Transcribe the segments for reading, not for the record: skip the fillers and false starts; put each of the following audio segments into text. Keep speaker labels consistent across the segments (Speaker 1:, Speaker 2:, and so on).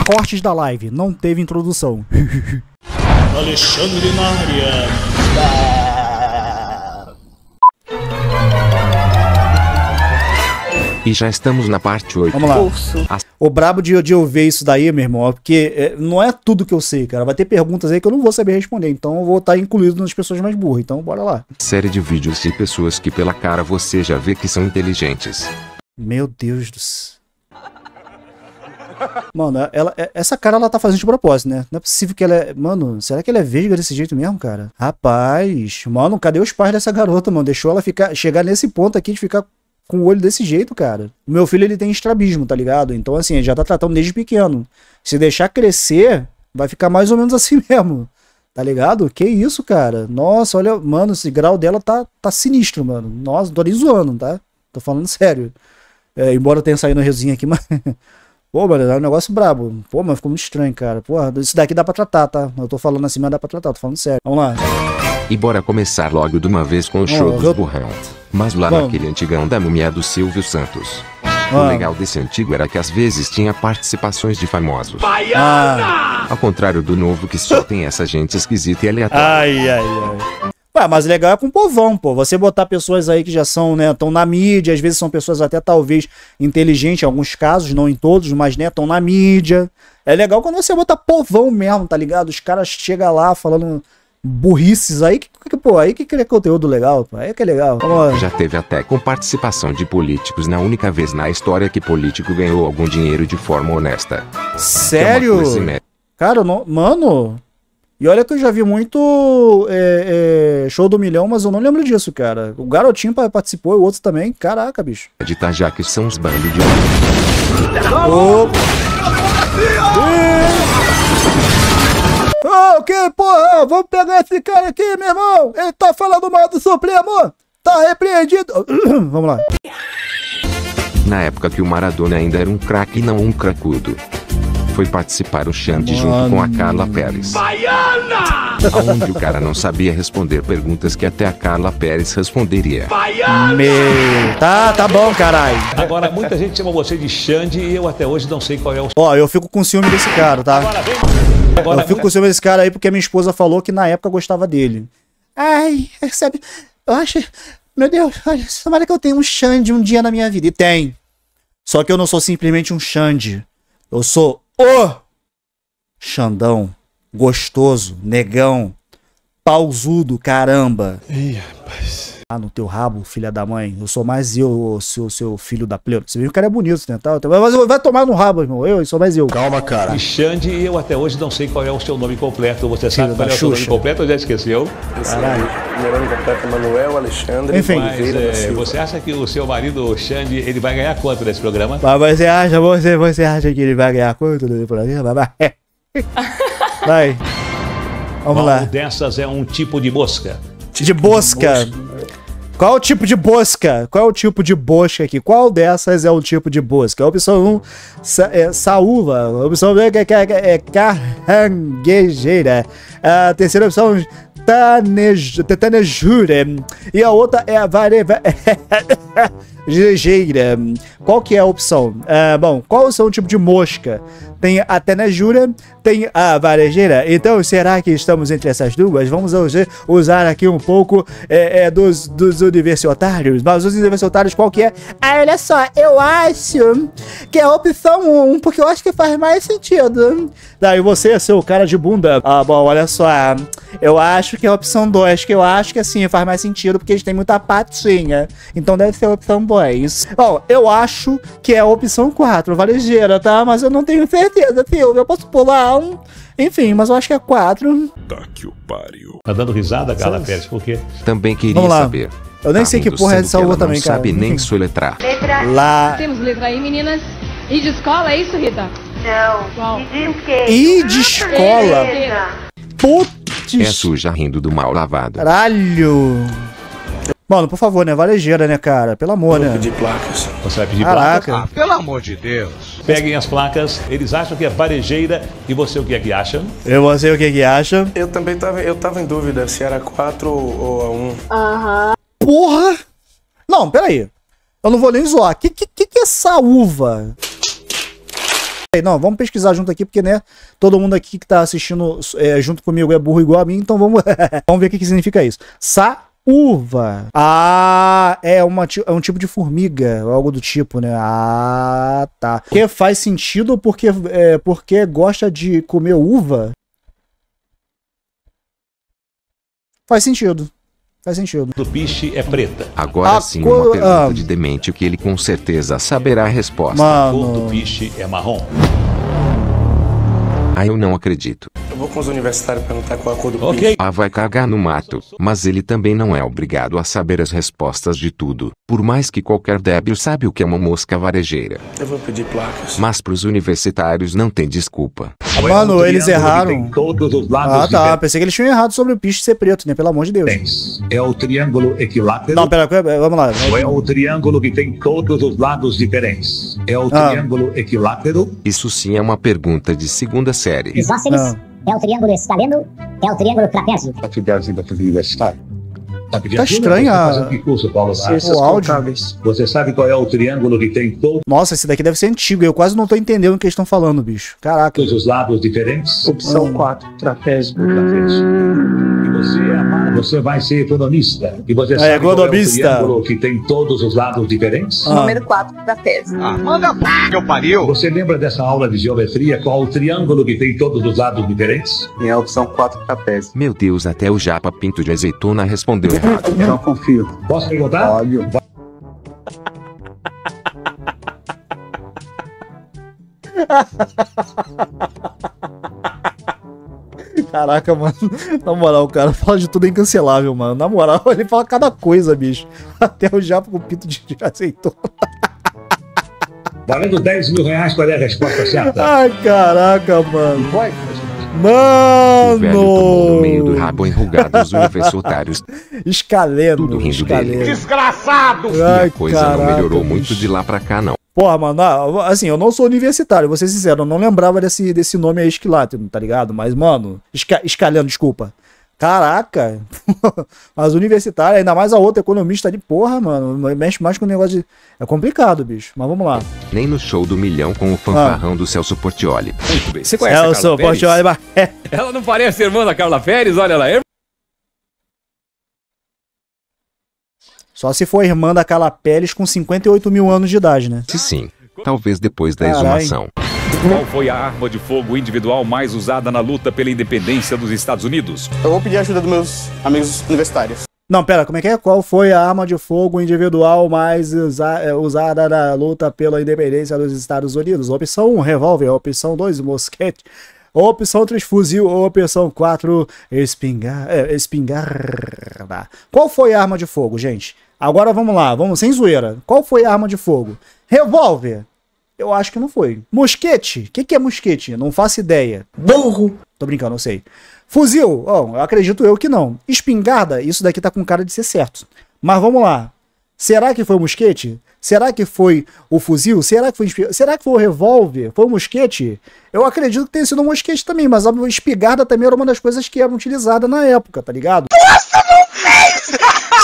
Speaker 1: cortes da live. Não teve introdução.
Speaker 2: Alexandre na área.
Speaker 3: E já estamos na parte 8.
Speaker 1: Vamos lá. O brabo de eu ver isso daí, meu irmão, é porque não é tudo que eu sei, cara. Vai ter perguntas aí que eu não vou saber responder. Então eu vou estar incluído nas pessoas mais burras. Então bora lá.
Speaker 3: Série de vídeos de pessoas que pela cara você já vê que são inteligentes.
Speaker 1: Meu Deus do céu. Mano, essa cara ela tá fazendo de propósito, né? Não é possível que ela é... Mano, será que ela é vesga desse jeito mesmo, cara? Rapaz, mano, cadê os pais dessa garota, mano? Deixou ela chegar nesse ponto aqui de ficar com o olho desse jeito, cara. O meu filho, ele tem estrabismo, tá ligado? Então, assim, ele já tá tratando desde pequeno. Se deixar crescer, vai ficar mais ou menos assim mesmo. Tá ligado? Que isso, cara? Nossa, olha, mano, esse grau dela tá sinistro, mano. Nossa, não tô nem zoando, tá? Tô falando sério. Embora tenha saído no resumo aqui, mas... Pô, mano, é um negócio brabo. Pô, mas ficou muito estranho, cara. Porra, isso daqui dá pra tratar, tá? Eu tô falando assim, mas dá pra tratar, tô falando sério. Vamos lá.
Speaker 3: E bora começar logo de uma vez com o show dos burrão. Mas lá naquele antigão da múmia do Silvio Santos. O legal desse antigo era que às vezes tinha participações de famosos. Ao contrário do novo que só tem essa gente esquisita e aleatória.
Speaker 1: Ai. Ué, mas legal é com o povão, pô. Você botar pessoas aí que já são, né, estão na mídia, às vezes são pessoas até talvez inteligentes em alguns casos, não em todos, mas, né, estão na mídia. É legal quando você botar povão mesmo, tá ligado? Os caras chegam lá falando burrices aí, pô, aí que cria conteúdo legal, pô. Aí que é legal.
Speaker 3: Já teve até com participação de políticos na única vez na história que político ganhou algum dinheiro de forma honesta.
Speaker 1: Sério? Cara, mano... E olha que eu já vi muito Show do Milhão, mas eu não lembro disso, cara. O Garotinho participou e o outro também. Caraca, bicho.
Speaker 3: De Itajaí, que são os bandos de...
Speaker 1: O que, porra? Vamos pegar esse cara aqui, meu irmão. Ele tá falando mal do Supremo. Tá repreendido. Vamos lá.
Speaker 3: Na época que o Maradona ainda era um craque e não um cracudo. Foi participar o Xande junto com a Carla Pérez. Baiana! Onde o cara não sabia responder perguntas que até a Carla Pérez responderia.
Speaker 1: Baiana! Tá bom, caralho.
Speaker 2: Agora, muita gente chama você de Xande e eu até hoje não sei qual é o...
Speaker 1: Ó, eu fico com ciúme desse cara, tá? Eu fico com ciúme desse cara aí porque a minha esposa falou que na época gostava dele. Ai, sabe, eu acho... Meu Deus, tomara que eu tenha um Xande um dia na minha vida. E tem. Só que eu não sou simplesmente um Xande. Eu sou o Xandão, gostoso, negão, pausudo, caramba.
Speaker 4: Ih, rapaz.
Speaker 1: Ah, no teu rabo, filha da mãe. Eu sou mais eu, seu filho da pleura. Você viu que o cara é bonito, né? Mas vai tomar no rabo, irmão. Eu sou mais eu.
Speaker 4: Calma, cara.
Speaker 2: E Xande, e eu até hoje não sei qual é o seu nome completo. Você sabe qual é o seu nome completo ou já esqueceu?
Speaker 1: Caralho.
Speaker 4: Meu nome completo é Manuel Alexandre.
Speaker 1: Enfim.
Speaker 2: Mas, você acha que o seu marido, o Xande, ele vai ganhar quanto nesse programa?
Speaker 1: Mas você acha que ele vai ganhar quanto nesse programa? Vai. Vamos lá.
Speaker 2: Qual dessas é um tipo de mosca?
Speaker 1: De bosca. Qual o tipo de bosca? Qual é o tipo de bosca aqui? Qual dessas é o tipo de bosca? A opção 1, saúva. A opção 2 é caranguejeira. A terceira opção, tanejura. E a outra é a varejeira. Qual que é a opção? Bom, qual são o tipo de mosca? Tem a tanejura, tem a varejeira. Então, será que estamos entre essas duas? Vamos usar aqui um pouco dos universitários. Mas os universitários, qual que é? Ah, olha só, eu acho que é a opção 1, porque eu acho que faz mais sentido. Daí você, seu cara de bunda. Ah, bom, olha só. Eu acho que é a opção 2, que eu acho que assim faz mais sentido, porque eles têm muita patinha. Então deve ser a opção 2. Bom, eu acho que é a opção 4, varejeira, tá? Mas eu não tenho certeza, Silvio. Eu posso pular um. Enfim, mas eu acho que é 4.
Speaker 4: Tá que o pariu.
Speaker 2: Tá dando risada, Carla Pérez, por quê?
Speaker 3: Também queria saber.
Speaker 1: Eu nem sei que porra é essa uva também, cara.
Speaker 3: Não sabe nem soletrar.
Speaker 5: Letra
Speaker 1: lá.
Speaker 5: Temos letra I, meninas. I de escola, é isso, Rita?
Speaker 6: Não.
Speaker 5: Qual?
Speaker 6: I de quê?
Speaker 1: I de escola. Putz.
Speaker 3: É suja rindo do mal lavado.
Speaker 1: Caralho. Mano, por favor, né? Varejeira, né, cara? Pelo amor, né?
Speaker 4: Pedir placas.
Speaker 2: Você vai pedir
Speaker 1: Caraca.
Speaker 2: placas?
Speaker 7: Ah, pelo amor de Deus.
Speaker 2: Peguem as placas, eles acham que é varejeira e você o que é que acha?
Speaker 1: Eu não sei o que acha.
Speaker 4: Eu também tava em dúvida se era 4 ou a 1.
Speaker 6: Aham.
Speaker 1: Porra! Não, peraí. Eu não vou nem zoar. Que é essa uva? Não, vamos pesquisar junto aqui, porque, né, todo mundo aqui que tá assistindo junto comigo é burro igual a mim, então vamos, vamos ver o que significa isso. Saúva. Ah, é um tipo de formiga, algo do tipo, né? Ah, tá. Porque faz sentido porque gosta de comer uva? Faz sentido. Faz sentido.
Speaker 2: Do piche é preta.
Speaker 3: Agora sim, uma pergunta de demente que ele com certeza saberá a resposta.
Speaker 2: A cor do piche é marrom.
Speaker 3: Ah, eu não acredito.
Speaker 4: Eu vou com os universitários perguntar qual é a cor do piche.
Speaker 3: Ah, vai cagar no mato. Mas ele também não é obrigado a saber as respostas de tudo. Por mais que qualquer débil sabe o que é uma mosca varejeira.
Speaker 4: Eu vou pedir placas.
Speaker 3: Mas pros universitários não tem desculpa.
Speaker 1: Mano, eles erraram.
Speaker 2: Todos os lados
Speaker 1: Pensei que eles tinham errado sobre o piche ser preto, né? Pelo amor de Deus.
Speaker 2: É o triângulo equilátero.
Speaker 1: Não, pera, vamos lá.
Speaker 2: Ou é o triângulo que tem todos os lados diferentes? É o triângulo equilátero?
Speaker 3: Isso sim é uma pergunta de segunda série.
Speaker 6: Isósceles, é o triângulo escaleno, é o triângulo trapézio.
Speaker 1: Tá estranho
Speaker 2: o
Speaker 1: áudio.
Speaker 2: Você sabe qual é o triângulo que tem todos
Speaker 1: Nossa, esse daqui deve ser antigo. Eu quase não tô entendendo o que eles estão falando, bicho. Caraca.
Speaker 2: os lados diferentes?
Speaker 4: Opção 4, trapézio.
Speaker 2: E você vai ser economista. E você sabe qual é o triângulo que tem todos os lados diferentes?
Speaker 7: Número 4, trapézio.
Speaker 2: Você lembra dessa aula de geometria? Qual o triângulo que tem todos os lados diferentes?
Speaker 4: E a opção 4, trapézio.
Speaker 3: Meu Deus, até o Japa Pinto de Azeitona respondeu errado.
Speaker 4: Eu não confio.
Speaker 2: Posso perguntar?
Speaker 4: Óbvio.
Speaker 1: Caraca, mano. Na moral, o cara fala de tudo é incancelável, mano. Na moral, ele fala cada coisa, bicho. Até o Japa com pinto de azeitona.
Speaker 2: Valendo 10 mil reais, qual é a resposta certa?
Speaker 1: Ai, caraca, mano.
Speaker 2: Vai.
Speaker 3: O velho tomou no meio do rabo enrugado os universitários.
Speaker 1: Escaleno.
Speaker 3: Tudo rindo dele.
Speaker 2: Desgraçado!
Speaker 3: E a coisa não melhorou muito de lá pra cá, não.
Speaker 1: Porra, mano, assim, eu não sou universitário, vou ser sincero, eu não lembrava desse nome aí, esquilátero, tá ligado? Mas, mano, escaleno, desculpa. Caraca, mas universitário, ainda mais a outra economista de porra, mano, mexe mais com o negócio de... É complicado, bicho, mas vamos lá.
Speaker 3: Nem no show do milhão com o fanfarrão do Celso Portiolli.
Speaker 2: Muito bem. Você conhece a Carla Pérez?
Speaker 1: Portiolli,
Speaker 2: Ela não parece irmã da Carla Pérez, olha lá.
Speaker 1: Só se for irmã da Carla Pérez com 58 mil anos de idade, né?
Speaker 3: Sim, talvez depois da exumação.
Speaker 2: Qual foi a arma de fogo individual mais usada na luta pela independência dos Estados Unidos?
Speaker 4: Eu vou pedir a ajuda dos meus amigos universitários.
Speaker 1: Não, pera, como é que é? Qual foi a arma de fogo individual mais usada na luta pela independência dos Estados Unidos? Opção 1, revólver. Opção 2, mosquete. Opção 3, fuzil. Opção 4, espingarda. Qual foi a arma de fogo, gente? Agora vamos lá, vamos sem zoeira. Qual foi a arma de fogo? Revólver. Eu acho que não foi. Mosquete? O que é mosquete? Não faço ideia.
Speaker 7: Burro.
Speaker 1: Tô brincando, não sei. Fuzil? Oh, acredito eu que não. Espingarda? Isso daqui tá com cara de ser certo. Mas vamos lá. Será que foi o mosquete? Será que foi o fuzil? Será que foi o revólver? Foi o mosquete? Eu acredito que tenha sido um mosquete também, mas a espingarda também era uma das coisas que eram utilizadas na época, tá ligado? Nossa, não fez!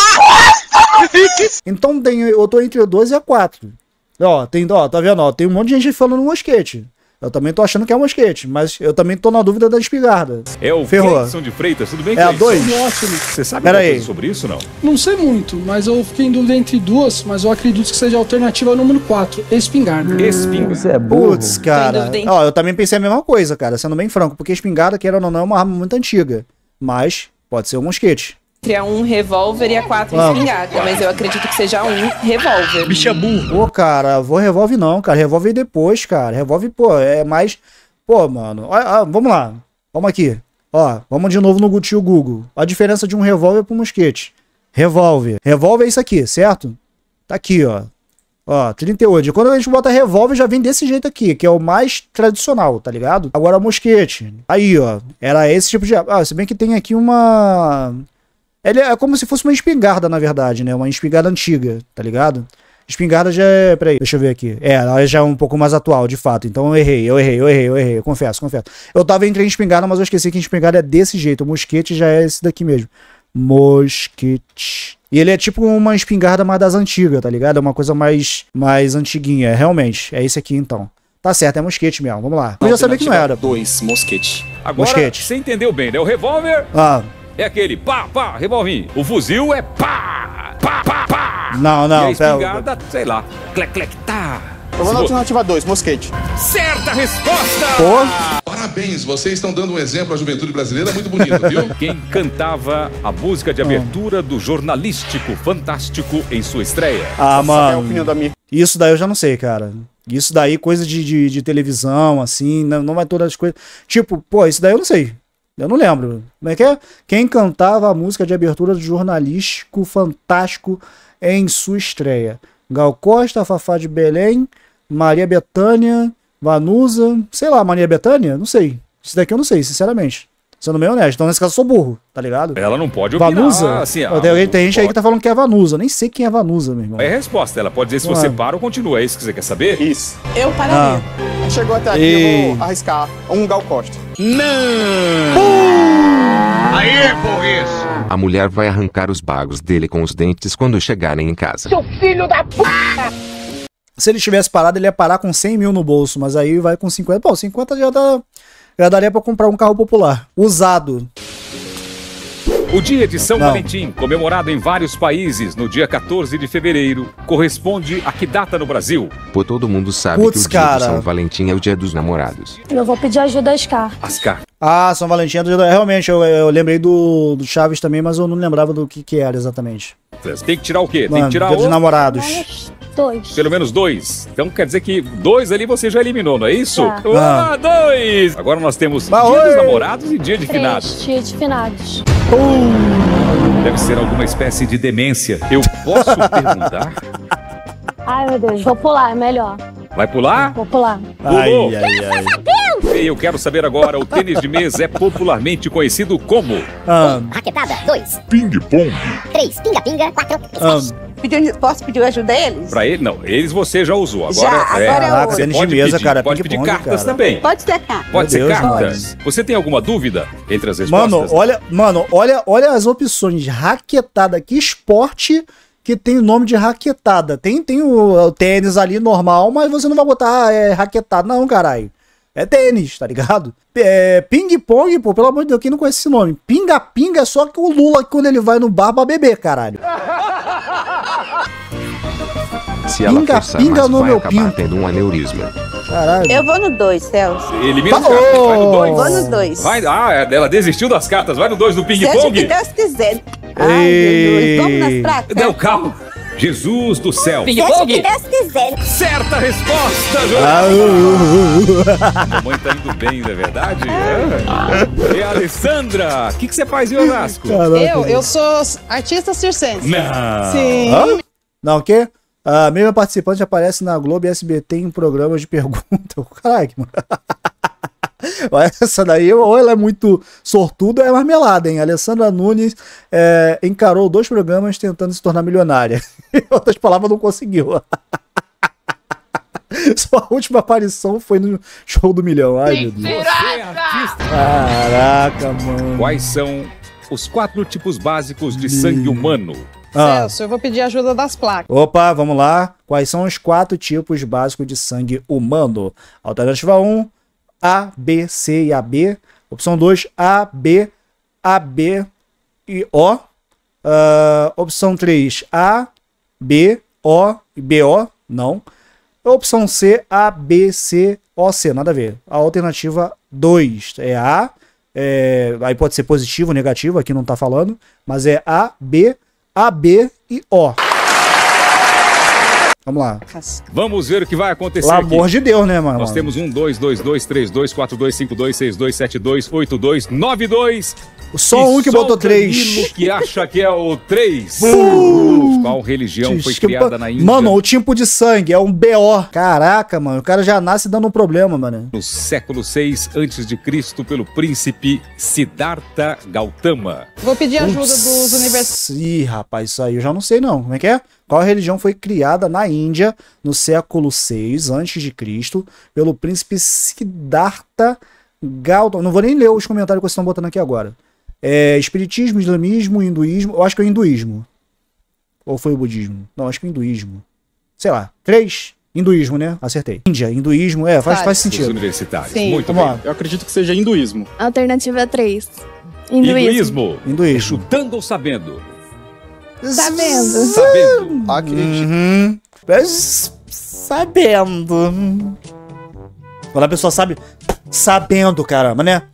Speaker 1: Então eu tô entre o 2 e a 4. Ó, tá vendo? Ó, tem um monte de gente falando mosquete. Eu também tô achando que é um mosquete, mas eu também tô na dúvida da espingarda.
Speaker 2: É o Cleison de Freitas, tudo bem,
Speaker 1: É a 2?
Speaker 2: Você sabe alguma coisa sobre isso, não?
Speaker 8: Não sei muito, mas eu fiquei em dúvida entre duas, mas eu acredito que seja a alternativa número 4, espingarda.
Speaker 2: Espingarda.
Speaker 1: Você é burro. Putz, cara. Ó, eu também pensei a mesma coisa, cara, sendo bem franco, porque espingarda, querendo ou não, é uma arma muito antiga. Mas pode ser um mosquete.
Speaker 7: Entre a 1, revólver e a 4, espingarda. Mas eu acredito que seja a 1, revólver.
Speaker 2: Bicha burro.
Speaker 1: Pô, cara, vou revólver não, cara. Revólver depois, cara. Revólver, pô, é mais... Pô, mano, vamos lá. Vamos aqui. Ó, vamos de novo no tio Google. A diferença de um revólver pro mosquete. Revólver. Revólver é isso aqui, certo? Tá aqui, ó. Ó, 38. Quando a gente bota revólver, já vem desse jeito aqui, que é o mais tradicional, tá ligado? Agora, mosquete. Aí, ó. Era esse tipo de... Ah, se bem que tem aqui uma... Ele é como se fosse uma espingarda, na verdade, né? Uma espingarda antiga, tá ligado? Espingarda já é... Peraí, deixa eu ver aqui. Ela já é um pouco mais atual, de fato. Então eu errei. Eu confesso. Eu tava entre espingarda, mas eu esqueci que espingarda é desse jeito. O mosquete já é esse daqui mesmo. Mosquete. E ele é tipo uma espingarda mais das antigas, tá ligado? É uma coisa mais antiguinha. Realmente, é esse aqui então. Tá certo, é mosquete mesmo. Vamos lá. Eu já sabia que não era.
Speaker 9: 2, mosquete.
Speaker 10: Agora,
Speaker 1: mosquete.
Speaker 10: Você entendeu bem, né? O revólver é aquele pá, pá, revolvinho. O fuzil é pá, pá, pá, pá.
Speaker 1: Não,
Speaker 10: e a espingarda, sei lá, clec, clec, tá.
Speaker 9: Eu vou na alternativa 2, mosquete.
Speaker 10: Certa resposta!
Speaker 11: Parabéns, vocês estão dando um exemplo à juventude brasileira muito bonito, viu?
Speaker 10: Quem cantava a música de abertura do jornalístico Fantástico em sua estreia?
Speaker 1: Mano, é a opinião da minha. Isso daí eu já não sei, cara. Isso daí, coisa de televisão, assim, não vai todas as coisas. Tipo, pô, isso daí eu não sei. Eu não lembro. Como é que é? Quem cantava a música de abertura do jornalístico Fantástico em sua estreia? Gal Costa, Fafá de Belém, Maria Bethânia, Vanusa, sei lá, Maria Bethânia? Não sei. Isso daqui eu não sei, sinceramente. Sendo meio honesto. Então, nesse caso, eu sou burro, tá ligado?
Speaker 10: Ela não pode opinar.
Speaker 1: Vanusa?
Speaker 10: Assim,
Speaker 1: tem gente aí que tá falando que é Vanusa. Nem sei quem é Vanusa, meu irmão.
Speaker 10: É a resposta. Ela pode dizer se você para ou continua. É isso que você quer saber?
Speaker 9: Isso.
Speaker 7: Eu pararia.
Speaker 9: Chegou até aqui, eu vou arriscar um Gal Costa.
Speaker 10: Não!
Speaker 11: Aê, burrice!
Speaker 3: A mulher vai arrancar os bagos dele com os dentes quando chegarem em casa.
Speaker 6: Seu filho da puta!
Speaker 1: Se ele tivesse parado, ele ia parar com 100 mil no bolso, mas aí vai com 50. Pô, 50 já daria pra comprar um carro popular. Usado.
Speaker 10: O dia de São Valentim, comemorado em vários países no dia 14 de fevereiro, corresponde a que data no Brasil?
Speaker 3: Pô, todo mundo sabe que o dia de São Valentim é o dia dos namorados.
Speaker 12: Eu vou pedir ajuda a Ascar.
Speaker 10: Ascar.
Speaker 1: São Valentim é do dia realmente, eu lembrei do Chaves também, mas eu não lembrava do que era exatamente.
Speaker 10: Tem que tirar o quê?
Speaker 1: Mano,
Speaker 10: tem que tirar
Speaker 1: dia dos namorados.
Speaker 12: 2.
Speaker 10: Pelo menos 2. Então quer dizer que 2 ali você já eliminou, não é isso?
Speaker 12: Tá.
Speaker 10: 2! Agora nós temos dia dos namorados e dia de finados.
Speaker 12: Dia de finados.
Speaker 10: Deve ser alguma espécie de demência. Eu posso perguntar?
Speaker 12: Ai, meu Deus, vou pular, é melhor.
Speaker 10: Vai pular?
Speaker 12: Vou pular.
Speaker 10: Pulou. E eu quero saber agora, o tênis de mesa é popularmente conhecido como?
Speaker 6: 1. Raquetada. 2.
Speaker 10: Ping-pong.
Speaker 6: 3. Pinga-pinga. 4.
Speaker 7: Posso pedir ajuda a eles?
Speaker 10: Pra ele? Não, eles você já usou. Agora
Speaker 1: Caraca, tênis de mesa, cara.
Speaker 10: Pode pedir cartas também.
Speaker 7: Pode ser cartas.
Speaker 10: Pode ser cartas. Você tem alguma dúvida entre as respostas?
Speaker 1: Olha as opções. Raquetada. Que esporte que tem o nome de raquetada? Tem o tênis ali normal, mas você não vai botar raquetada. Não, caralho. É tênis, tá ligado? Ping-pong, pô, pelo amor de Deus, quem não conhece esse nome? Pinga-pinga é só que o Lula quando ele vai no bar pra beber, caralho.
Speaker 3: Se ela forçar, mas vai acabar tendo um aneurisma.
Speaker 1: Caralho.
Speaker 7: Eu vou no 2, Celso.
Speaker 10: Elimina as cartas, vai no 2.
Speaker 7: Vou no 2.
Speaker 10: Ela desistiu das cartas, vai no 2 do ping-pong.
Speaker 7: Seja o que Deus quiser. Ai, Jesus, vamos nas pratas.
Speaker 10: Não, calma. Jesus do céu.
Speaker 7: Seja o que Deus quiser.
Speaker 10: Certa resposta, A mamãe tá indo bem, não é verdade? E a Alessandra, o que você faz em Osasco?
Speaker 7: Eu sou artista circense.
Speaker 10: Não.
Speaker 7: Sim.
Speaker 1: Não, o quê? A mesma participante aparece na Globo e SBT em programas de pergunta. Caralho, mano. Essa daí, ou ela é muito sortuda ou é marmelada, hein? Alessandra Nunes encarou 2 programas tentando se tornar milionária. Em outras palavras, não conseguiu. Sua última aparição foi no Show do Milhão. Ai, meu Deus.
Speaker 10: Você é artista.
Speaker 1: Caraca, mano.
Speaker 10: Quais são os 4 tipos básicos de sangue humano?
Speaker 7: Celso, eu vou pedir ajuda das placas.
Speaker 1: Opa, vamos lá. Quais são os 4 tipos básicos de sangue humano? Alternativa 1, A, B, C e AB. Opção 2, A, B e O. Opção 3, A, B, O e BO. Não. Opção C, A, B, C, O, C. Nada a ver. A alternativa 2 é A. Aí pode ser positivo ou negativo, aqui não tá falando. Mas é A, B e O. Vamos lá.
Speaker 10: Vamos ver o que vai acontecer
Speaker 1: Pelo amor de Deus, né, mano?
Speaker 10: Nós temos 1, 2, 2, 2, 3, 2, 4, 2, 5, 2, 6, 2, 7, 2, 8, 2, 9, 2.
Speaker 1: Só um que botou 3.
Speaker 10: Que acha que é o 3. Qual religião foi criada na Índia?
Speaker 1: Mano, o tipo de sangue é um BO. Caraca, mano, o cara já nasce dando um problema, mano.
Speaker 10: No século 6 a.C., pelo príncipe Siddhartha Gautama.
Speaker 7: Vou pedir ajuda dos universitários.
Speaker 1: Ih, rapaz, isso aí eu já não sei não. Como é que é? Qual religião foi criada na Índia no século 6 a.C., pelo príncipe Siddhartha Gautama? Não vou nem ler os comentários que vocês estão botando aqui agora. Espiritismo, islamismo, hinduísmo. Eu acho que é o hinduísmo. Ou foi o budismo? Não, acho que é o hinduísmo. Sei lá. 3, Hinduísmo, né? Acertei. Índia, hinduísmo, faz sentido.
Speaker 10: Universitários.
Speaker 7: Sim.
Speaker 10: Muito
Speaker 1: Vamos
Speaker 10: bem.
Speaker 1: lá.
Speaker 9: Eu acredito que seja hinduísmo.
Speaker 12: Alternativa 3.
Speaker 10: Hinduísmo.
Speaker 1: Hinduísmo.
Speaker 10: Chutando ou sabendo?
Speaker 12: Sabendo.
Speaker 10: Sabendo.
Speaker 9: Acredito.
Speaker 1: Sabendo. Quando a pessoa sabe... Sabendo, caramba, né?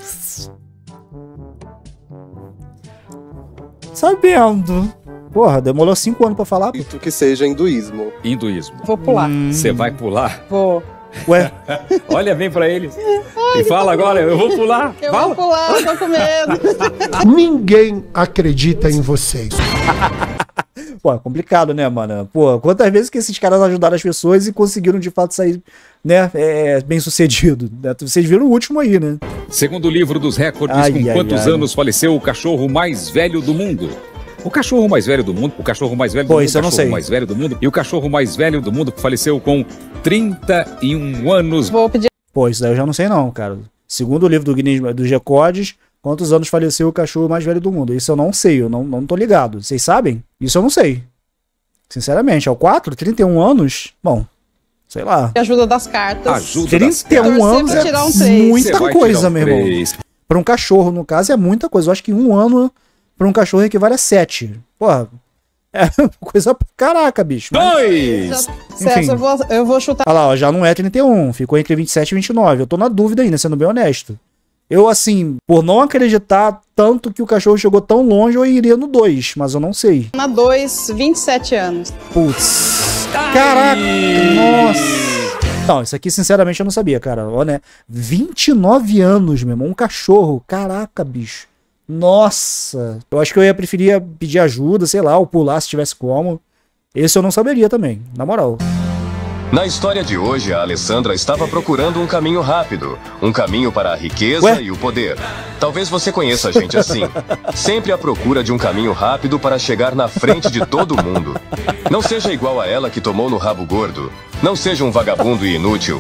Speaker 1: Sabendo. Porra, demorou 5 anos pra falar.
Speaker 13: Acredito que seja hinduísmo.
Speaker 10: Hinduísmo.
Speaker 7: Vou pular.
Speaker 10: Você vai pular?
Speaker 7: Vou.
Speaker 1: Ué?
Speaker 10: Olha bem pra ele. E fala agora, eu vou pular.
Speaker 7: Eu
Speaker 10: Fala.
Speaker 7: vou pular, eu tô com medo.
Speaker 14: Ninguém acredita em vocês.
Speaker 1: Pô, é complicado, né, mano? Pô, quantas vezes que esses caras ajudaram as pessoas e conseguiram de fato sair, né, bem sucedido. Vocês viram o último aí, né?
Speaker 10: Segundo o livro dos recordes, com quantos anos faleceu o cachorro mais velho do mundo? O cachorro mais velho do mundo, o cachorro mais velho do mundo,
Speaker 1: isso eu não sei.
Speaker 10: mais velho do mundo, e o cachorro mais velho do mundo faleceu com 31 anos.
Speaker 7: Vou pedir.
Speaker 1: Pô, isso daí eu já não sei não, cara. Segundo o livro do Guinness, dos recordes, quantos anos faleceu o cachorro mais velho do mundo? Isso eu não sei, eu não tô ligado. Vocês sabem? Isso eu não sei. Sinceramente, é o 4? 31 anos? Bom, sei lá.
Speaker 7: Ajuda das cartas.
Speaker 10: Ajuda
Speaker 1: 31 anos
Speaker 7: pra
Speaker 1: é
Speaker 7: tirar um 3.
Speaker 1: muita coisa, meu irmão.
Speaker 10: 3.
Speaker 1: Pra um cachorro, no caso, é muita coisa. Eu acho que 1 ano pra um cachorro equivale a 7. Porra, é coisa pra caraca, bicho. Mas...
Speaker 10: 2!
Speaker 7: Celso, eu vou chutar.
Speaker 1: Olha lá, ó, já não é 31, ficou entre 27 e 29. Eu tô na dúvida ainda, sendo bem honesto. Eu, assim, por não acreditar tanto que o cachorro chegou tão longe, eu iria no 2, mas eu não sei.
Speaker 7: Na 2, 27 anos.
Speaker 1: Putz. Caraca, nossa. Não, isso aqui, sinceramente, eu não sabia, cara. Ó, né? 29 anos, meu irmão, um cachorro. Caraca, bicho. Nossa. Eu acho que eu ia preferir pedir ajuda, sei lá, ou pular se tivesse como. Esse eu não saberia também, na moral.
Speaker 15: Na história de hoje, a Alessandra estava procurando um caminho rápido. Um caminho para a riqueza e o poder. Talvez você conheça gente assim. Sempre à procura de um caminho rápido para chegar na frente de todo mundo. Não seja igual a ela que tomou no rabo gordo. Não seja um vagabundo e inútil.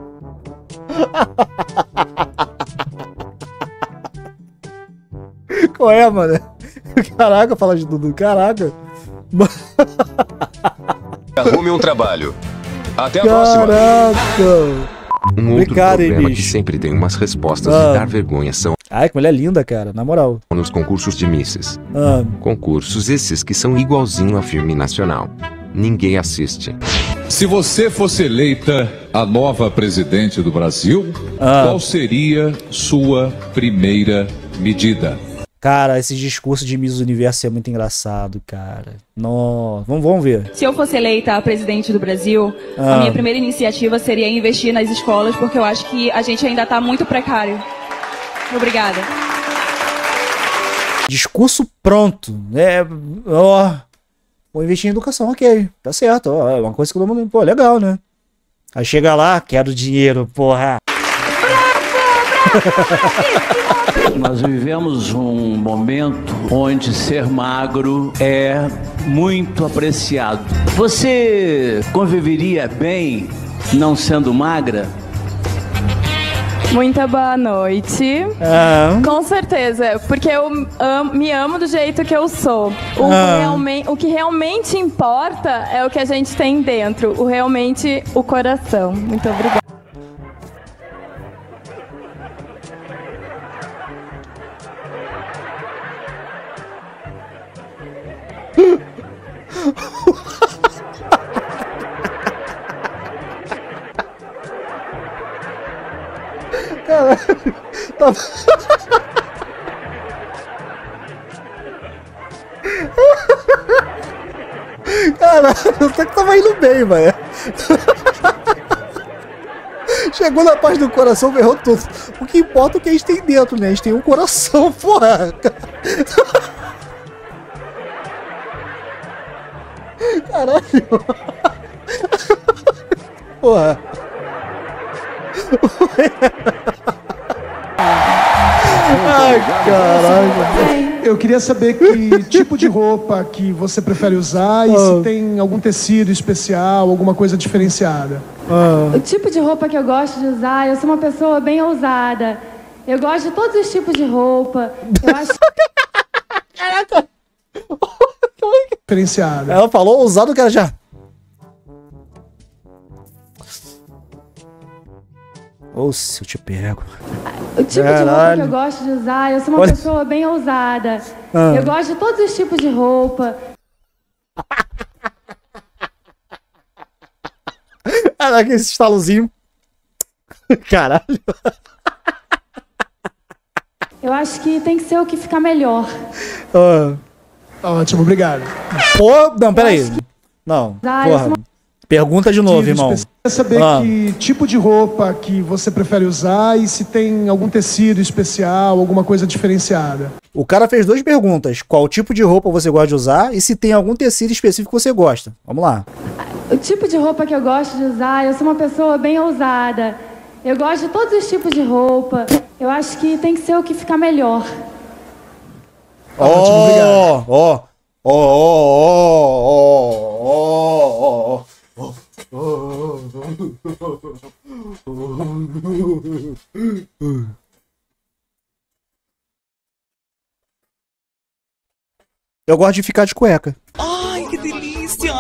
Speaker 1: Qual é, mano? Caraca, fala de tudo. Caraca.
Speaker 15: Arrume um trabalho. Até a
Speaker 1: próxima.
Speaker 3: Um outro problema que sempre tem umas respostas de dar vergonha são...
Speaker 1: Ai, que mulher linda, cara, na moral.
Speaker 3: Nos concursos de Misses. Concursos esses que são igualzinho a filme nacional. Ninguém assiste.
Speaker 11: Se você fosse eleita a nova presidente do Brasil, qual seria sua primeira medida?
Speaker 1: Cara, esse discurso de Miss Universo é muito engraçado, cara. Nossa, vamos ver.
Speaker 5: Se eu fosse eleita a presidente do Brasil, a minha primeira iniciativa seria investir nas escolas, porque eu acho que a gente ainda tá muito precário. Obrigada.
Speaker 1: Discurso pronto. Vou investir em educação, ok. Tá certo, ó, é uma coisa que todo mundo... Pô, legal, né? Aí chega lá, quero dinheiro, porra.
Speaker 16: Nós vivemos um momento onde ser magro é muito apreciado. Você conviveria bem não sendo magra?
Speaker 17: Muito boa noite. Com certeza, porque eu me amo do jeito que eu sou. O que realmente importa é o que a gente tem dentro, o coração. Muito obrigada.
Speaker 1: Caralho, tá... Caralho, até que tava indo bem, velho. Chegou na parte do coração, ferrou tudo. O que importa é o que a gente tem dentro, né? A gente tem um coração, porra. Caralho. Porra. Ai, caralho.
Speaker 14: Eu queria saber que tipo de roupa que você prefere usar e se tem algum tecido especial, alguma coisa diferenciada.
Speaker 12: O tipo de roupa que eu gosto de usar, eu sou uma pessoa bem ousada. Eu gosto de todos os tipos de roupa. Eu acho...
Speaker 1: Caraca.
Speaker 14: Diferenciada.
Speaker 1: Ela falou ousado, o cara já... Ou se eu te pego.
Speaker 12: O tipo de roupa que eu gosto de usar, eu sou uma pessoa bem ousada. Eu gosto de todos os tipos de roupa.
Speaker 1: Caraca, esse estalozinho. Caralho.
Speaker 12: Eu acho que tem que ser o que ficar melhor.
Speaker 14: Ótimo, obrigado.
Speaker 1: Pô, não, peraí. Não, porra. Pergunta de novo, irmão.
Speaker 14: Quer saber que tipo de roupa que você prefere usar e se tem algum tecido especial, alguma coisa diferenciada.
Speaker 1: O cara fez 2 perguntas. Qual tipo de roupa você gosta de usar e se tem algum tecido específico que você gosta. Vamos lá.
Speaker 12: O tipo de roupa que eu gosto de usar, eu sou uma pessoa bem ousada. Eu gosto de todos os tipos de roupa. Eu acho que tem que ser o que ficar melhor.
Speaker 14: Ótimo, obrigado.
Speaker 1: Eu gosto de ficar de cueca.
Speaker 18: Ai, que delícia!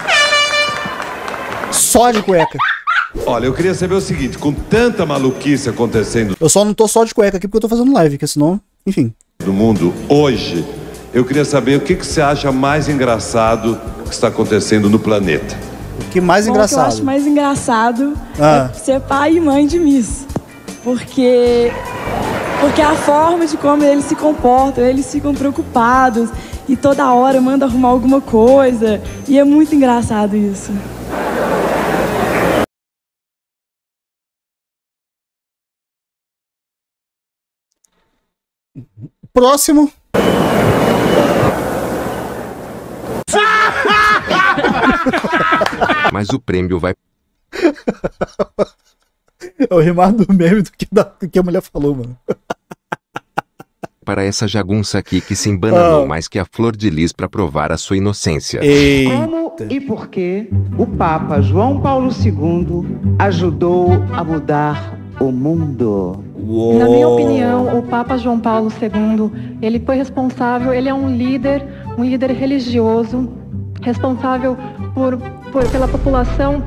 Speaker 1: Só de cueca.
Speaker 19: Olha, eu queria saber o seguinte, com tanta maluquice acontecendo...
Speaker 1: Eu só não tô só de cueca aqui porque eu tô fazendo live, porque senão, enfim.
Speaker 19: ...do mundo hoje, eu queria saber o que você acha mais engraçado que está acontecendo no planeta.
Speaker 1: O que mais engraçado?
Speaker 20: O que eu acho mais engraçado é ser pai e mãe de Miss. Porque a forma de como eles se comportam, eles ficam preocupados e toda hora mandam arrumar alguma coisa. E é muito engraçado isso.
Speaker 1: Próximo.
Speaker 3: Mas o prêmio vai...
Speaker 1: É o rimado do meme do que a mulher falou, mano.
Speaker 3: Para essa jagunça aqui que se embananou mais que a flor de lis para provar a sua inocência.
Speaker 1: Eita.
Speaker 21: Como e por que o Papa João Paulo II ajudou a mudar o mundo?
Speaker 22: Uou. Na minha opinião, o Papa João Paulo II, ele foi responsável, ele é um líder religioso, responsável pela população.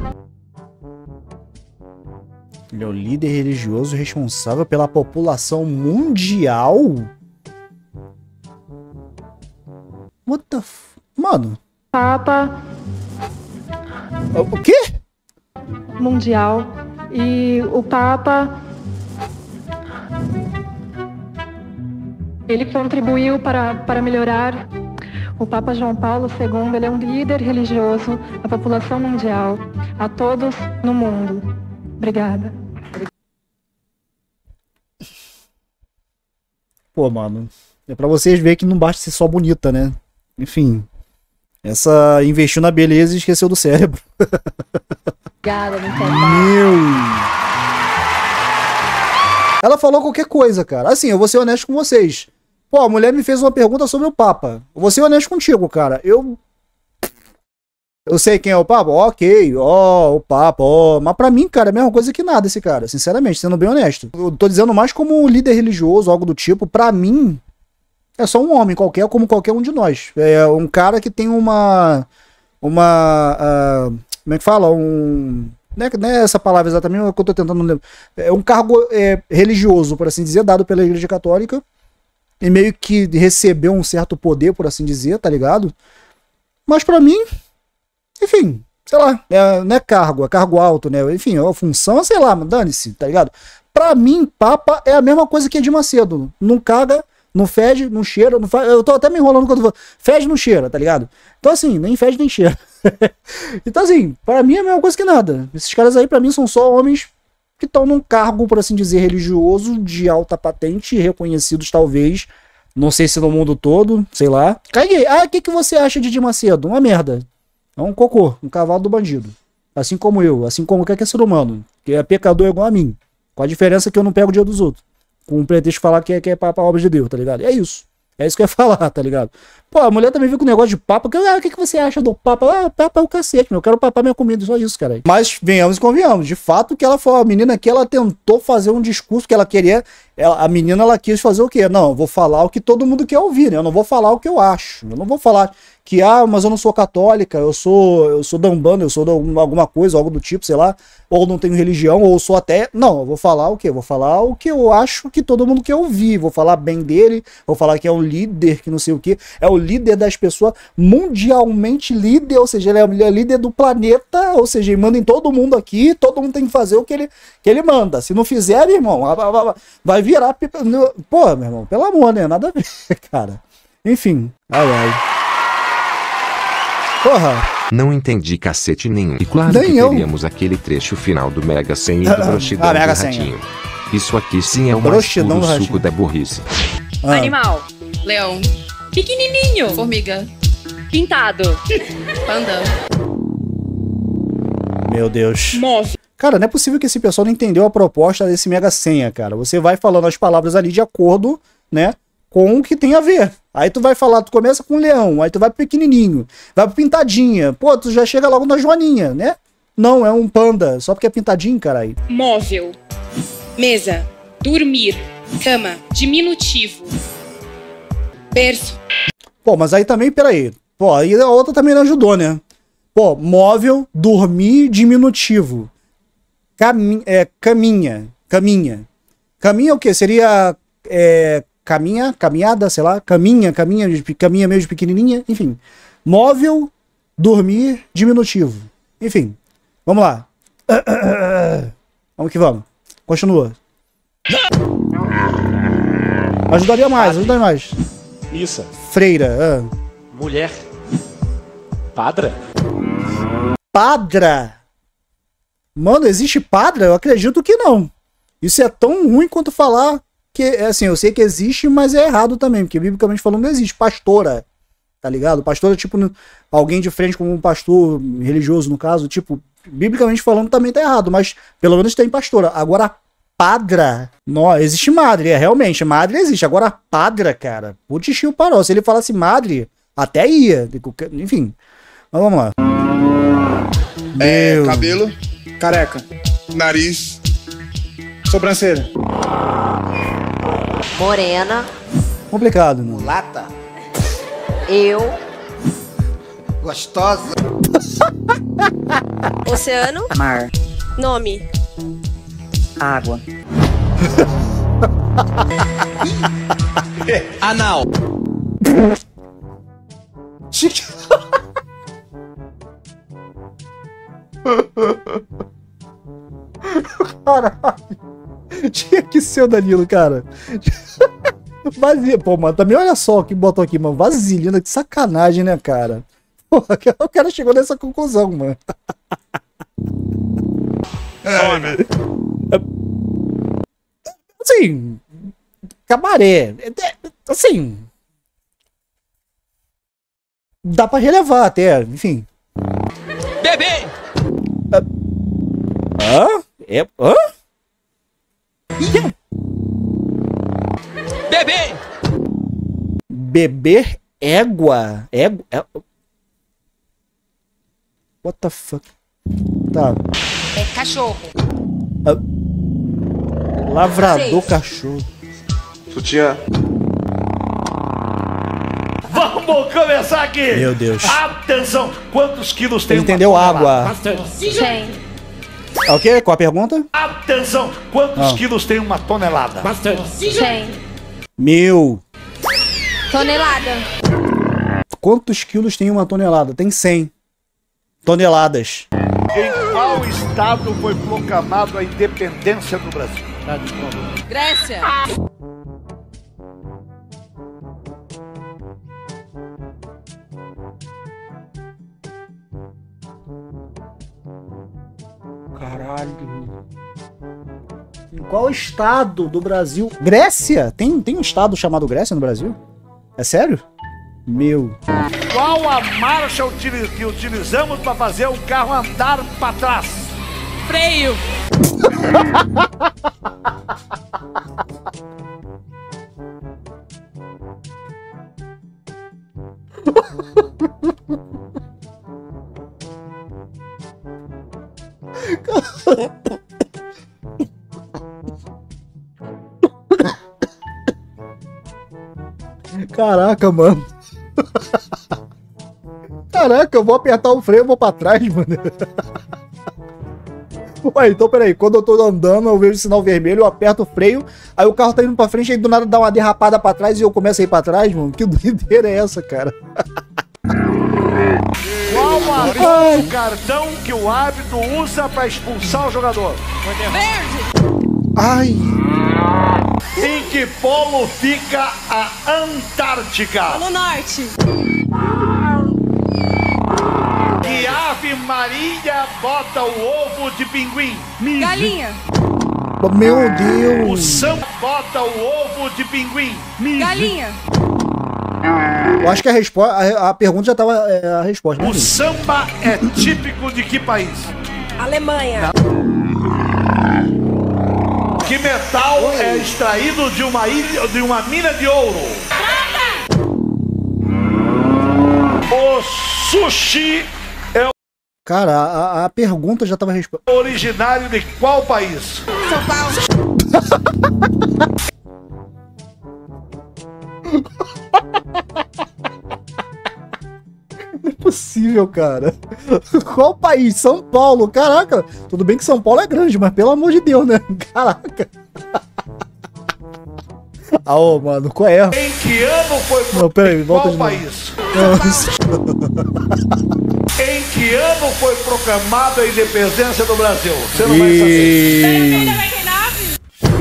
Speaker 1: Ele é o líder religioso responsável pela população mundial? What the f... Mano.
Speaker 22: Papa...
Speaker 1: O quê?
Speaker 22: Mundial. E o Papa... ele contribuiu para melhorar... O Papa João Paulo II, ele é um líder religioso à população mundial, a todos no mundo. Obrigada.
Speaker 1: Pô, mano, é pra vocês verem que não basta ser só bonita, né? Enfim, essa investiu na beleza e esqueceu do cérebro.
Speaker 22: Obrigada,
Speaker 1: meu. Ela falou qualquer coisa, cara. Assim, eu vou ser honesto com vocês. Pô, a mulher me fez uma pergunta sobre o Papa. Eu vou ser honesto contigo, cara. Eu sei quem é o Papa? Ok, o Papa, mas pra mim, cara, é a mesma coisa que nada esse cara, sinceramente, sendo bem honesto. Eu tô dizendo mais como um líder religioso, algo do tipo. Pra mim, é só um homem qualquer, como qualquer um de nós. É um cara que tem como é que fala? Não é essa palavra exatamente, é o que eu tô tentando lembrar. É um cargo religioso, por assim dizer, dado pela Igreja Católica. E meio que recebeu um certo poder, por assim dizer, tá ligado? Mas pra mim, enfim, sei lá, não é cargo, é cargo alto, né? Enfim, a função, sei lá, dane-se, tá ligado? Pra mim, Papa é a mesma coisa que Edir Macedo. Não caga, não fede, não cheira, não faz... Eu tô até me enrolando quando eu vou... Fede, não cheira, tá ligado? Então assim, nem fede, nem cheira. Então assim, pra mim é a mesma coisa que nada. Esses caras aí, pra mim, são só homens que estão num cargo, por assim dizer, religioso, de alta patente, reconhecidos talvez, não sei se no mundo todo, sei lá. Caguei. O que você acha de Edir Macedo? Uma merda. É um cocô, um cavalo do bandido. Assim como eu, assim como qualquer ser humano, que é pecador igual a mim. Com a diferença que eu não pego o dia dos outros. Com o pretexto de falar que é pra obra de Deus, tá ligado? É isso. É isso que eu ia falar, tá ligado? Pô, a mulher também veio com o negócio de Papa. O que você acha do Papa? Papa é o cacete, meu. Eu quero papar minha comida, só isso, cara. Mas venhamos e convenhamos. De fato, que ela foi a menina que ela tentou fazer um discurso que ela queria. A menina, ela quis fazer o quê? Não, eu vou falar o que todo mundo quer ouvir, né? Eu não vou falar o que eu acho. Eu não vou falar que, mas eu não sou católica, eu sou da Umbanda, eu sou de alguma coisa, algo do tipo, sei lá, ou não tenho religião, ou sou até... Não, eu vou falar o quê? Vou falar o que eu acho que todo mundo quer ouvir, vou falar bem dele, vou falar que é um líder, que não sei o quê, é o líder das pessoas, mundialmente líder, ou seja, ele é líder do planeta, ou seja, ele manda em todo mundo aqui, todo mundo tem que fazer o que ele manda. Se não fizer, irmão, vai virar... Pô, meu irmão, pelo amor, né? Nada a ver, cara. Enfim, ai. Porra.
Speaker 3: Não entendi cacete nenhum. E claro
Speaker 1: Nem
Speaker 3: que
Speaker 1: eu.
Speaker 3: teríamos aquele trecho final do Mega Senha e do Broxidão do
Speaker 1: Mega Senha.
Speaker 3: Ratinho. Isso aqui sim é o mais
Speaker 1: Broxidão
Speaker 3: puro
Speaker 1: do
Speaker 3: suco da burrice.
Speaker 4: Animal. Leão. Pequenininho. Formiga. Pintado. Panda.
Speaker 1: Meu Deus.
Speaker 4: Move.
Speaker 1: Cara, não é possível que esse pessoal não entendeu a proposta desse Mega Senha, cara. Você vai falando as palavras ali de acordo, né, com o que tem a ver. Aí tu vai falar, tu começa com leão, aí tu vai pro pequenininho, vai pro pintadinha. Pô, tu já chega logo na joaninha, né? Não, é um panda, só porque é pintadinho, caralho.
Speaker 4: Móvel. Mesa. Dormir. Cama. Diminutivo. Berço.
Speaker 1: Pô, mas aí também, peraí. Pô, aí a outra também não ajudou, né? Pô, móvel, dormir, diminutivo. Caminha. Caminha é o quê? Seria... caminhada, sei lá, caminha mesmo pequenininha, enfim. Móvel, dormir, diminutivo. Enfim, vamos lá. Vamos que vamos. Continua. Ajudaria mais.
Speaker 9: Missa.
Speaker 1: Freira.
Speaker 9: Mulher. Padra.
Speaker 1: Padra. Mano, existe padra? Eu acredito que não. Isso é tão ruim quanto falar que, assim, eu sei que existe, mas é errado também, porque biblicamente falando não existe. Pastora, tá ligado? Pastora é tipo alguém de frente como um pastor religioso, no caso, tipo, biblicamente falando também tá errado, mas pelo menos tem pastora. Agora, padra, não, existe madre, realmente, madre existe. Agora, padra, cara, putz, o parou. Se ele falasse madre, até ia, enfim. Mas vamos lá.
Speaker 8: Cabelo. Careca. Nariz. Sobrancelha.
Speaker 23: Morena.
Speaker 1: Complicado, né?
Speaker 23: Mulata. Eu.
Speaker 8: Gostosa.
Speaker 23: Oceano.
Speaker 8: Mar.
Speaker 23: Nome.
Speaker 8: Água.
Speaker 23: Anal.
Speaker 1: Caralho. Tinha que ser o Danilo, cara. Vasilha, pô, mano, também olha só o que botou aqui, mano. Vaselina, que sacanagem, né, cara? Pô, o cara chegou nessa conclusão, mano. Assim, cabaré. Assim, dá pra relevar até, enfim.
Speaker 23: Bebê!
Speaker 1: Hã?
Speaker 23: Bebê!
Speaker 1: Beber égua? What the fuck? Tá.
Speaker 23: É cachorro.
Speaker 1: Lavrador cachorro.
Speaker 8: Sutiã.
Speaker 2: Vamos começar aqui!
Speaker 1: Meu Deus.
Speaker 2: Atenção! Quantos quilos tem
Speaker 1: Ele entendeu água.
Speaker 2: Bastante.
Speaker 23: 100.
Speaker 1: O quê? Qual a pergunta?
Speaker 2: Atenção! Quantos quilos tem uma tonelada?
Speaker 9: Bastante.
Speaker 23: 100.
Speaker 1: 1000.
Speaker 23: Tonelada.
Speaker 1: Quantos quilos tem uma tonelada? Tem 100 toneladas.
Speaker 2: Em qual estado foi proclamado a independência do Brasil?
Speaker 23: Grécia.
Speaker 1: Caralho. Em qual estado do Brasil? Grécia? Tem um estado chamado Grécia no Brasil? É sério? Meu.
Speaker 2: Qual a marcha que utilizamos para fazer o carro andar para trás?
Speaker 23: Freio.
Speaker 1: Caraca, mano. Caraca, eu vou apertar o freio e vou pra trás, mano. Ué, então peraí, quando eu tô andando, eu vejo o sinal vermelho, eu aperto o freio, aí o carro tá indo pra frente, aí do nada dá uma derrapada pra trás e eu começo a ir pra trás, mano. Que doideira é essa, cara?
Speaker 6: Qual o cartão que o árbitro usa pra expulsar o jogador?
Speaker 23: Verde!
Speaker 1: Ai!
Speaker 6: Em que polo fica a Antártica?
Speaker 23: Polo Norte!
Speaker 6: Que ave marinha bota o ovo de pinguim?
Speaker 23: Galinha!
Speaker 1: Meu Deus!
Speaker 6: O samba bota o ovo de pinguim?
Speaker 23: Galinha!
Speaker 1: Eu acho que a pergunta já tava a resposta.
Speaker 6: O samba é típico de que país?
Speaker 23: Alemanha!
Speaker 6: Que metal é extraído de uma mina de ouro?
Speaker 23: Prata!
Speaker 6: O sushi é
Speaker 1: Cara, a pergunta já tava respondida.
Speaker 6: Originário de qual país?
Speaker 23: São Paulo.
Speaker 1: Não é possível, cara. Qual país? São Paulo. Caraca. Tudo bem que São Paulo é grande, mas pelo amor de Deus, né? Caraca. Ah, ô, mano, qual é?
Speaker 6: Em que ano foi
Speaker 1: Não, peraí, volta
Speaker 6: qual país? Em que ano foi proclamada a independência do Brasil? Você não vai saber.
Speaker 23: 1999?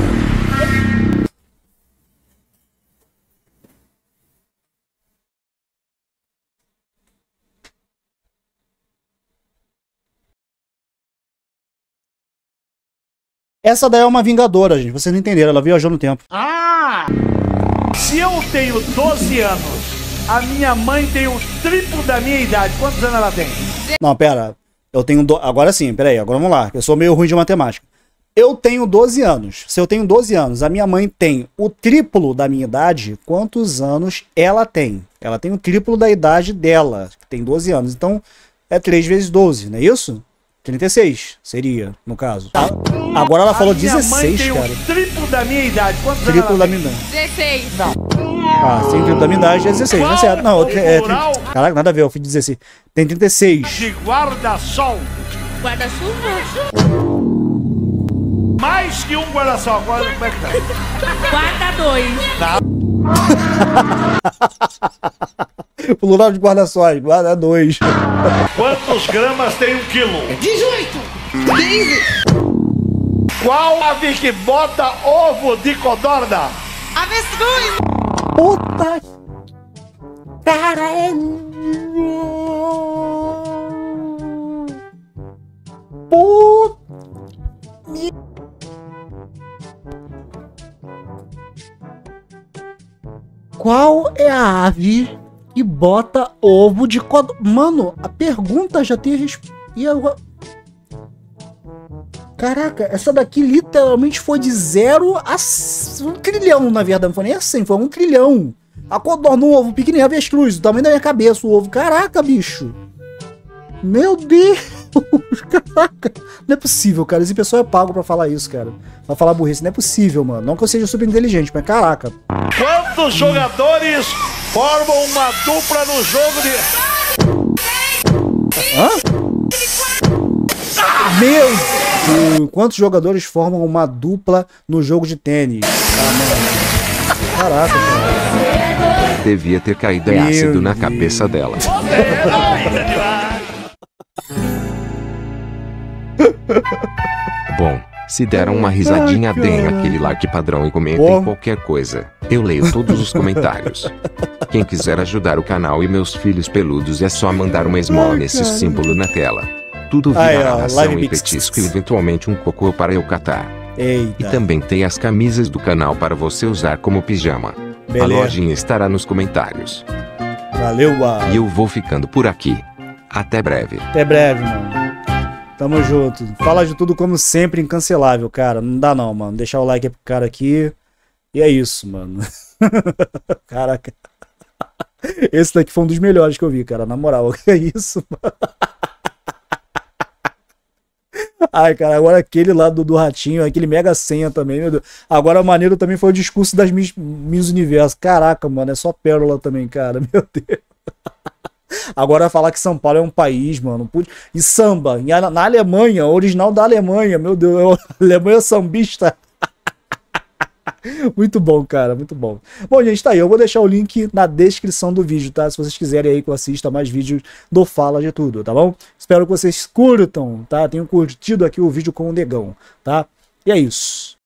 Speaker 1: Essa daí é uma vingadora, gente. Vocês não entenderam, ela viajou no tempo.
Speaker 6: Ah! Se eu tenho 12 anos, a minha mãe tem o triplo da minha idade. Quantos anos ela tem?
Speaker 1: Não, pera. Eu tenho... Agora sim, peraí. Agora vamos lá. Eu sou meio ruim de matemática. Eu tenho 12 anos. Se eu tenho 12 anos, a minha mãe tem o triplo da minha idade, quantos anos ela tem? Ela tem o triplo da idade dela, que tem 12 anos. Então, é 3 vezes 12, não é isso? 36 seria, no caso. Agora ela falou 16,
Speaker 6: tem
Speaker 1: cara.
Speaker 6: O triplo da minha idade. Quantos
Speaker 1: triplo
Speaker 6: anos
Speaker 1: da
Speaker 6: ela
Speaker 1: minha idade.
Speaker 23: 16.
Speaker 6: Não.
Speaker 1: Ah, sem triplo da minha idade é 16, não é certo. Não, caraca, nada a ver, eu fui 16. Tem 36.
Speaker 6: De guarda-sol.
Speaker 23: Guarda-chuva?
Speaker 6: Mais que um guarda-sol. Agora como é que tá?
Speaker 23: Guarda 2.
Speaker 1: Plural de guarda-sóis, guarda 2.
Speaker 6: Quantos gramas tem 1 quilo?
Speaker 23: 18. 15.
Speaker 6: Qual ave que bota ovo de codorna?
Speaker 23: Avestruz.
Speaker 1: Puta. Cara, Puta. Qual é a ave que bota ovo de codorna? Mano, a pergunta já tem a resposta. E agora... Caraca, essa daqui literalmente foi de 0 a 1 trilhão, na verdade. Não foi nem assim, foi 1 trilhão. A codorna, um ovo pequenininho, avestruz, o tamanho da minha cabeça, o ovo. Caraca, bicho. Meu Deus. Caraca. Não é possível, cara. Esse pessoal é pago pra falar isso, cara. Pra falar burrice. Não é possível, mano. Não que eu seja super inteligente, mas caraca.
Speaker 6: Quantos jogadores formam uma dupla no jogo de...
Speaker 1: Hã? Meu Deus. Quantos jogadores formam uma dupla no jogo de tênis? Caraca, cara.
Speaker 3: Devia ter caído ácido na cabeça dela. Bom, se deram uma risadinha, deem aquele like padrão e comentem qualquer coisa. Eu leio todos os comentários. Quem quiser ajudar o canal e meus filhos peludos é só mandar uma esmola nesse símbolo na tela. Tudo virará ração e petisco e eventualmente um cocô para eu catar.
Speaker 1: Eita.
Speaker 3: E também tem as camisas do canal para você usar como pijama. Beleza. A lojinha estará nos comentários.
Speaker 1: Valeu, uau.
Speaker 3: E eu vou ficando por aqui. Até breve.
Speaker 1: Até breve, mano. Tamo junto. Fala de tudo como sempre, incancelável, cara. Não dá não, mano. Deixar o like pro cara aqui. E é isso, mano. Caraca. Esse daqui foi um dos melhores que eu vi, cara. Na moral, é isso, mano. Ai, cara, agora aquele lá do ratinho, aquele mega senha também, meu Deus. Agora o maneiro também foi o discurso das Miss Universo. Caraca, mano, é só pérola também, cara. Meu Deus. Agora falar que São Paulo é um país, mano. E samba, na Alemanha, original da Alemanha, meu Deus, Alemanha sambista. Muito bom, cara, muito bom. Bom, gente, tá aí. Eu vou deixar o link na descrição do vídeo, tá? Se vocês quiserem aí que eu assista mais vídeos do Fala de Tudo, tá bom? Espero que vocês curtam, tá? Tenham curtido aqui o vídeo com o Negão, tá? E é isso.